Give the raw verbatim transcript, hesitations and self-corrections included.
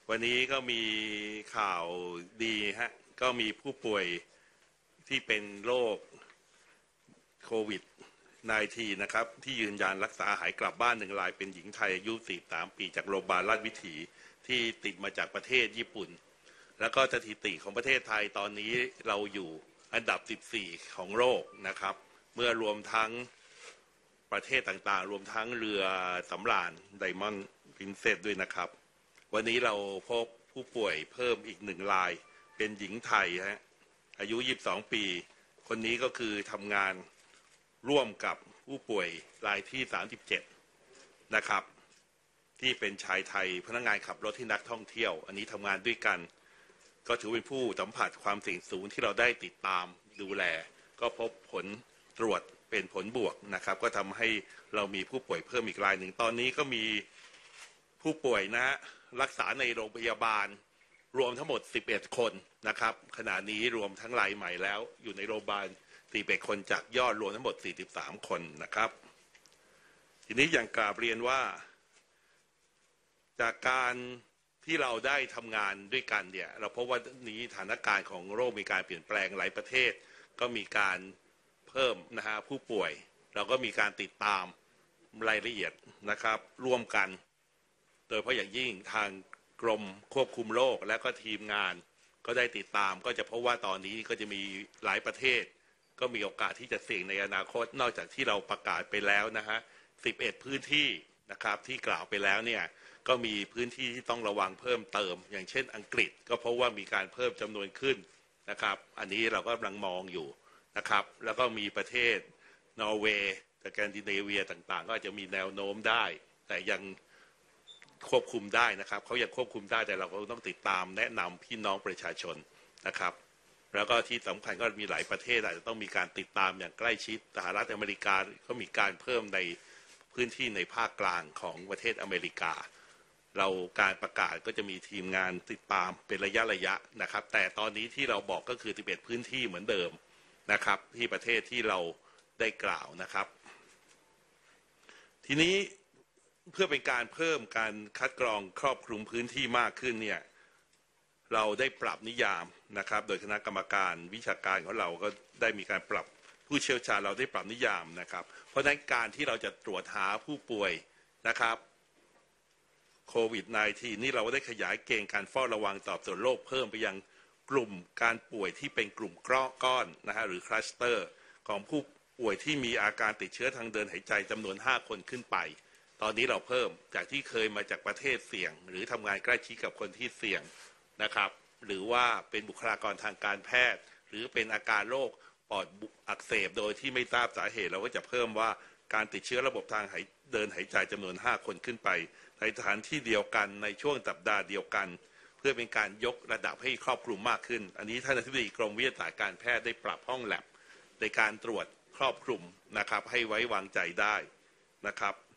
วันนี้ก็มีข่าวดีฮะก็มีผู้ป่วยที่เป็นโรคโควิด สิบเก้า นะครับที่ยืนยันรักษาหายกลับบ้านหนึ่งรายเป็นหญิงไทยอายุสี่สิบสามปีจากโรงพยาบาลราชวิถีที่ติดมาจากประเทศญี่ปุ่นแล้วก็สถิติของประเทศไทยตอนนี้เราอยู่อันดับสิบสี่ของโลกนะครับเมื่อรวมทั้งประเทศต่างๆรวมทั้งเรือสำราญไดมอนด์พรินเซสด้วยนะครับวันนี้เราพบผู้ป่วยเพิ่มอีกหนึ่งรายเป็นหญิงไทยฮะอายุยี่สิบสองปีคนนี้ก็คือทำงานร่วมกับผู้ป่วยรายที่สามสิบเจ็ดนะครับที่เป็นชายไทยพนักงานขับรถที่นักท่องเที่ยวอันนี้ทำงานด้วยกันก็ถือเป็นผู้สัมผัสความเสี่ยงสูงที่เราได้ติดตามดูแลก็พบผลตรวจเป็นผลบวกนะครับก็ทำให้เรามีผู้ป่วยเพิ่มอีกรายหนึ่งตอนนี้ก็มีผู้ป่วยนะรักษาในโรงพยาบาลรวมทั้งหมดสิบเอ็ดคนนะครับขณะนี้รวมทั้งรายใหม่แล้วอยู่ในโรงพยาบาลสิบเอ็ดคนจากยอดรวมทั้งหมดสี่สิบสามคนนะครับทีนี้อย่างกราบเรียนว่าจากการที่เราได้ทำงานด้วยกันเนี่ยเราพบว่านี้สถานการณ์ของโรคมีการเปลี่ยนแปลงหลายประเทศก็มีการเพิ่มนะฮะผู้ป่วยเราก็มีการติดตามรายละเอียดนะครับร่วมกันโดยเฉพาะอย่างยิ่งทางกรมควบคุมโรคและก็ทีมงานก็ได้ติดตามก็จะพบว่าตอนนี้ก็จะมีหลายประเทศก็มีโอกาสที่จะเสี่ยงในอนาคตนอกจากที่เราประกาศไปแล้วนะฮะสิบเอ็ดพื้นที่นะครับที่กล่าวไปแล้วเนี่ยก็มีพื้นที่ที่ต้องระวังเพิ่มเติมอย่างเช่นอังกฤษก็เพราะว่ามีการเพิ่มจำนวนขึ้นนะครับอันนี้เราก็กำลังมองอยู่นะครับแล้วก็มีประเทศนอร์เวย์สแกนดิเนเวียต่างๆก็จะมีแนวโน้มได้แต่ยังควบคุมได้นะครับเขายังควบคุมได้แต่เราก็ต้องติดตามแนะนำพี่น้องประชาชนนะครับแล้วก็ที่สำคัญก็มีหลายประเทศอาจจะต้องมีการติดตามอย่างใกล้ชิดสหรัฐอเมริกาก็มีการเพิ่มในพื้นที่ในภาคกลางของประเทศอเมริกาเราการประกาศก็จะมีทีมงานติดตามเป็นระยะระยะนะครับแต่ตอนนี้ที่เราบอกก็คือสิบเอ็ดพื้นที่เหมือนเดิมนะครับที่ประเทศที่เราได้กล่าวนะครับทีนี้เพื่อเป็นการเพิ่มการคัดกรองครอบคลุมพื้นที่มากขึ้นเนี่ยเราได้ปรับนิยามนะครับโดยคณะกรรมการวิชาการของเราก็ได้มีการปรับผู้เชี่ยวชาญเราได้ปรับนิยามนะครับเพราะฉะนั้นการที่เราจะตรวจหาผู้ป่วยนะครับโควิด สิบเก้า นี่เราได้ขยายเกณฑ์การเฝ้าระวังสอบสวนโรคเพิ่มไปยังกลุ่มการป่วยที่เป็นกลุ่มก้อนนะฮะหรือคลัสเตอร์ของผู้ป่วยที่มีอาการติดเชื้อทางเดินหายใจจำนวนห้าคนขึ้นไปตอนนี้เราเพิ่มจากที่เคยมาจากประเทศเสี่ยงหรือทำงานใกล้ชิดกับคนที่เสี่ยงนะครับหรือว่าเป็นบุคลากรทางการแพทย์หรือเป็นอาการโรคปอดอักเสบโดยที่ไม่ทราบสาเหตุเราก็จะเพิ่มว่าการติดเชื้อระบบทางเดินหายใจจำนวนห้าคนขึ้นไปในสถานที่เดียวกันในช่วงสัปดาห์เดียวกันเพื่อเป็นการยกระดับให้ครอบคลุมมากขึ้นอันนี้ท่านอธิบดีกรมวิทยาศาสตร์การแพทย์ได้ปรับห้องแลบในการตรวจครอบคลุมนะครับให้ไว้วางใจได้นะครับ